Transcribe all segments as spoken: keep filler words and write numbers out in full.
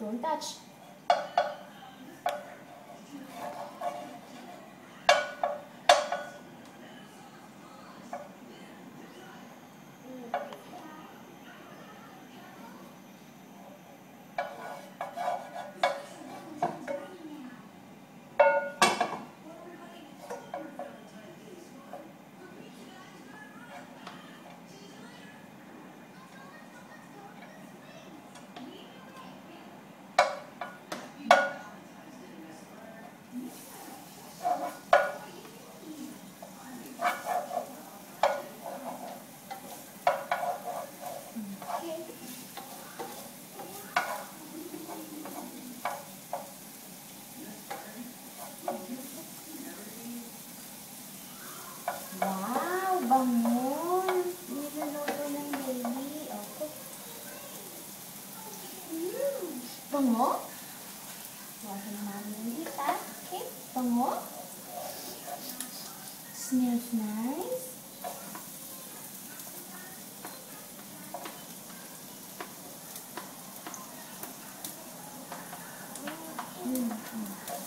Don't touch. Wow, bango. Niluluto ng baby. Okay. Mm, bango? Wahin namin dito. Okay, bango. Smells nice. Mm -hmm.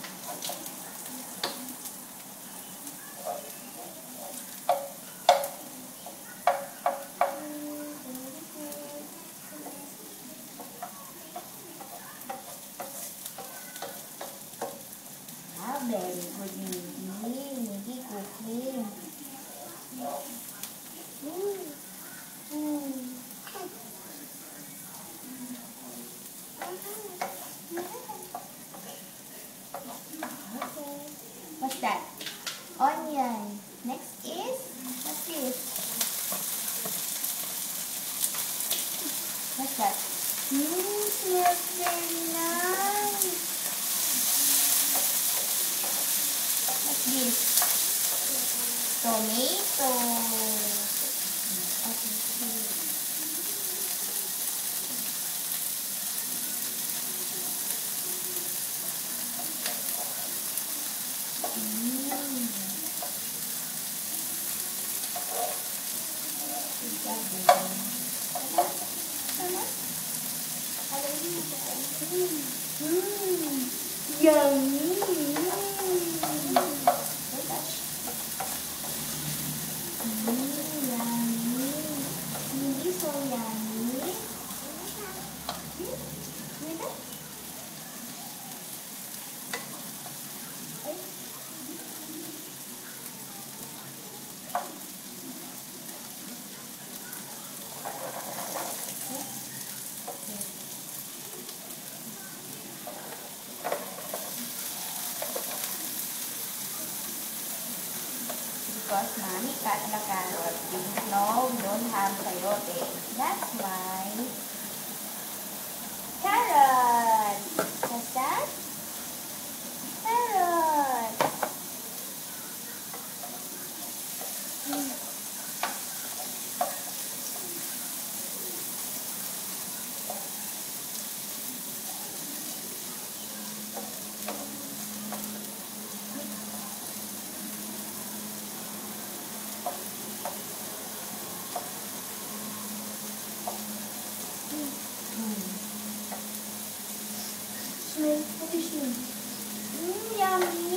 Very good, Miggy. Miggy cooking. Mm. Mm. Okay. What's that? Onion. Next is, what's this? What's that? Mmm, smells very nice. What's this? Tomato. Okay. Mmm, yummy. So yummy. Because mommy cut the carrot. No, we don't have sayote. That's why. Carrot. What's that? Carrot. Mm. Smell, what do you smell? Mmm, yummy.